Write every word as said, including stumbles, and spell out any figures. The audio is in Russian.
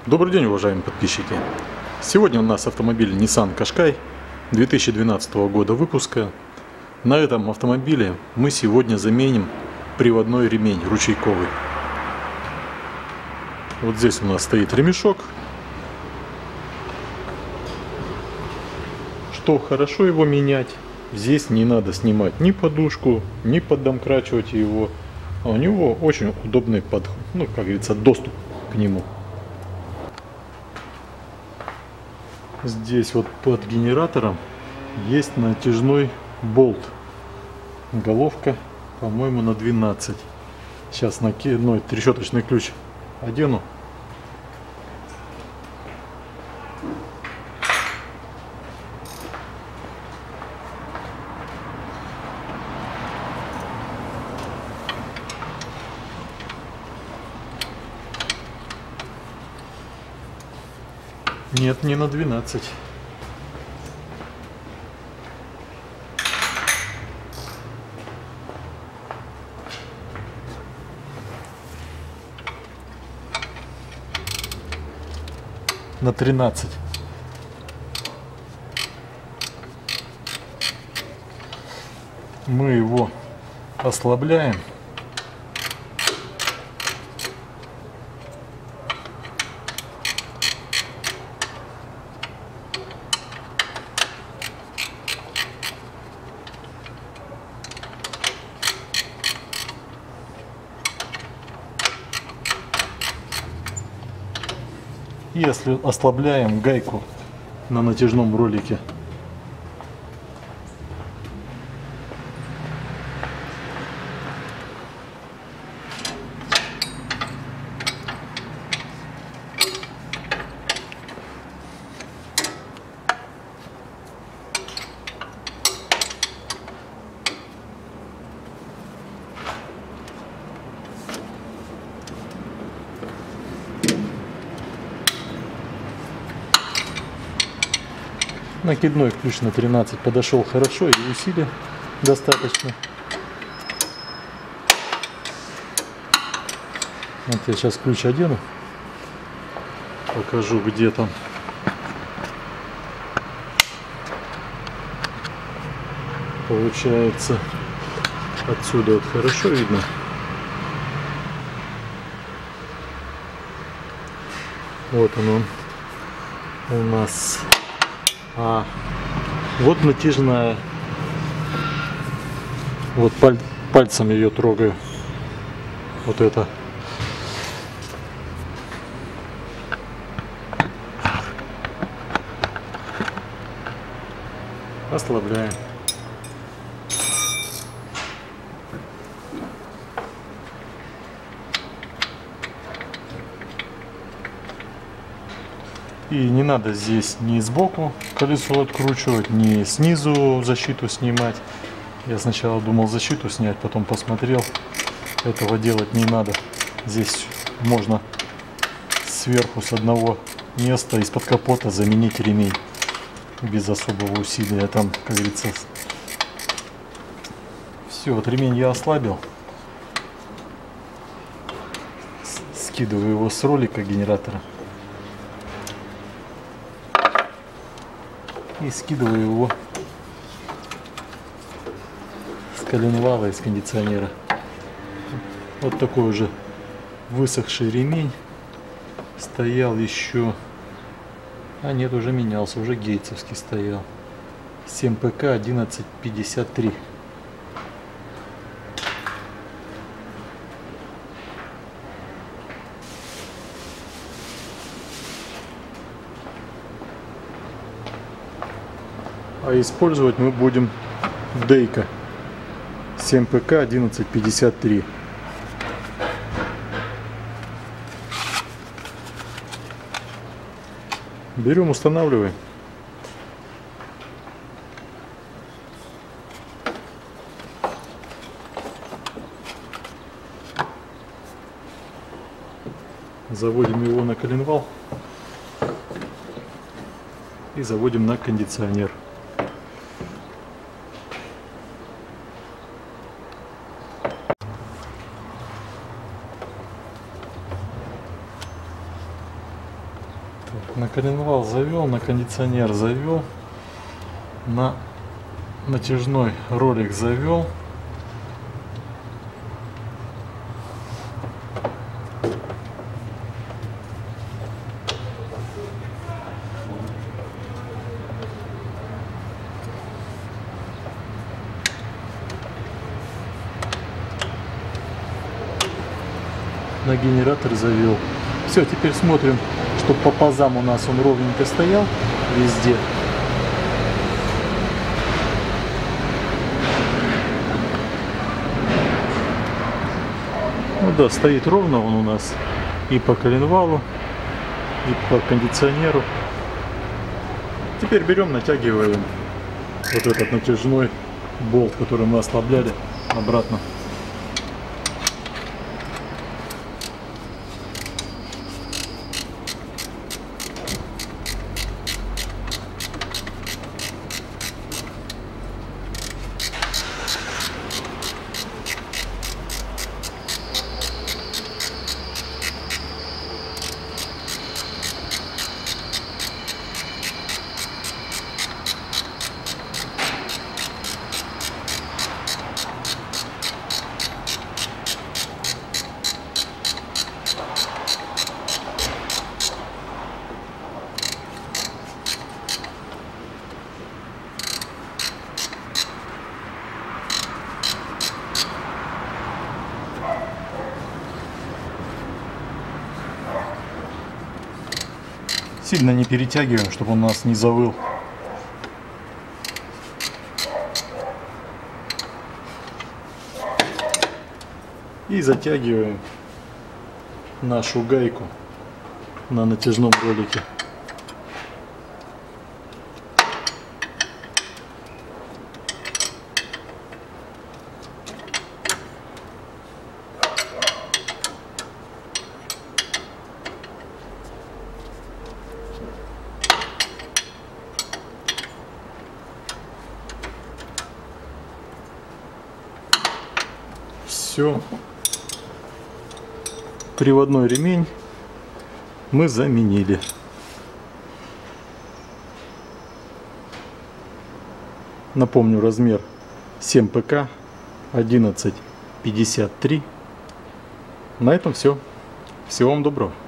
Добрый день, уважаемые подписчики! Сегодня у нас автомобиль Nissan Qashqai две тысячи двенадцатого года выпуска. На этом автомобиле мы сегодня заменим приводной ремень ручейковый. Вот здесь у нас стоит ремешок. Что хорошо его менять, здесь не надо снимать ни подушку, ни поддомкрачивать его. А у него очень удобный подход, ну, как говорится, доступ к нему. Здесь вот под генератором есть натяжной болт. Головка, по-моему, на двенадцать. Сейчас накидной трещоточный ключ одену. Нет, не на двенадцать. На тринадцать. Мы его ослабляем. Если ослабляем гайку на натяжном ролике. Накидной ключ на тринадцать подошел хорошо, и усилия достаточно. Вот я сейчас ключ одену, покажу, где там. Получается, отсюда вот хорошо видно. Вот он, он у нас. А вот натяжная. Вот паль, пальцем ее трогаю. Вот это. Ослабляем. И не надо здесь ни сбоку колесо откручивать, ни снизу защиту снимать. Я сначала думал защиту снять, потом посмотрел. Этого делать не надо. Здесь можно сверху с одного места из-под капота заменить ремень. Без особого усилия. Там, как говорится, все, вот ремень я ослабил. Скидываю его с ролика генератора. И скидываю его с коленвала, из кондиционера. Вот такой уже высохший ремень. Стоял еще, а нет, уже менялся, уже гейтсовский стоял. семь пэ ка одиннадцать пятьдесят три. А использовать мы будем Дейка семь пэ ка одиннадцать пятьдесят три. Берем, устанавливаем. Заводим его на коленвал и заводим на кондиционер. На коленвал завел, на кондиционер завел, на натяжной ролик завел. На генератор завел. Все, теперь смотрим, чтобы по пазам у нас он ровненько стоял везде. Ну да, стоит ровно он у нас и по коленвалу, и по кондиционеру. Теперь берем, натягиваем вот этот натяжной болт, который мы ослабляли, обратно. Сильно не перетягиваем, чтобы он у нас не завыл. И затягиваем нашу гайку на натяжном ролике. Все. Приводной ремень мы заменили. Напомню, размер семь пэ ка одиннадцать пятьдесят три. На этом все. Всего вам доброго.